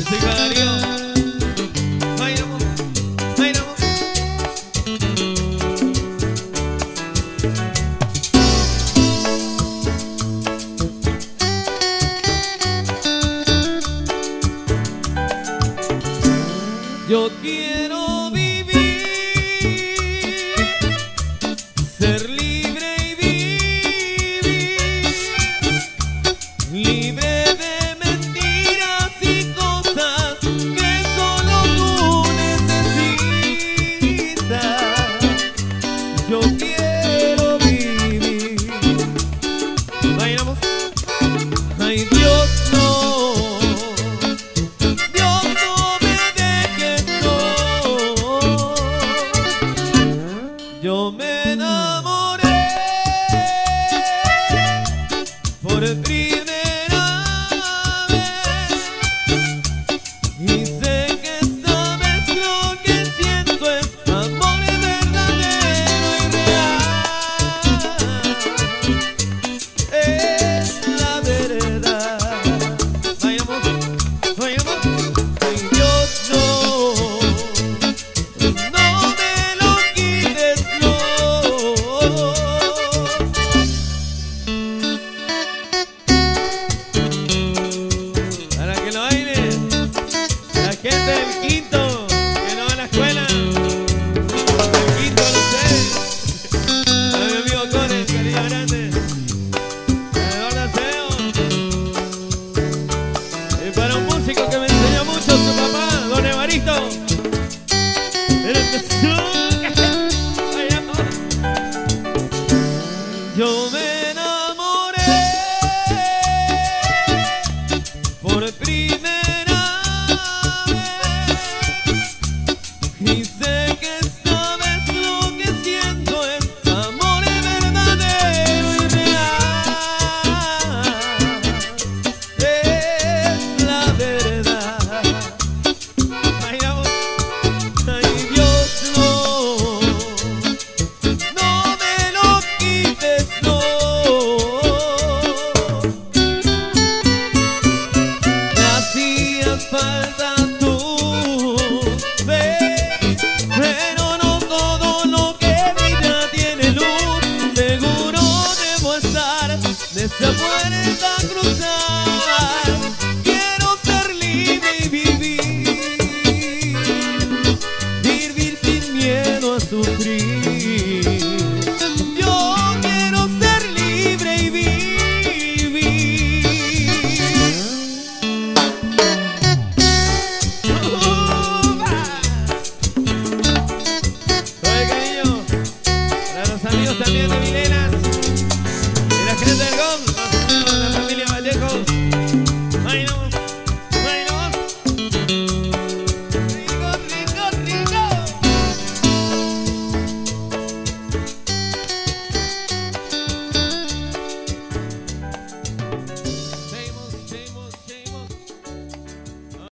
música Darío. Bailamos, bailamos. Yo quiero vivir, ser libre y vivir, libre de mentiras y cosas que solo tú necesitas. Yo quiero vivir. Bailamos. Ay, Dios no. Yo me enamoré por primera vez y sé que esta vez lo que siento es amor verdadero y real. Es la verdad. Vayamos, vayamos. Ay, Dios no. Gente del quinto, que no va a la escuela. El quinto, no sé. A mi amigo Core, cariño grande. A Eduardo Aceo. Y para un músico que me enseñó mucho, su papá, don Evaristo. Yo me enamoré por primera y sé que esta vez lo que siento es amor verdadero y real. Es la verdad. Bailamos. Ay, Dios no. No me lo quites, no. Me hacías falta tú, pero no todo lo que brilla tiene luz. Seguro debo estar de esa puerta a cruzar. Quiero ser libre y vivir sin miedo a sufrir. Yo quiero ser libre y vivir. Amigos también de Milenas, de la gente del GOM.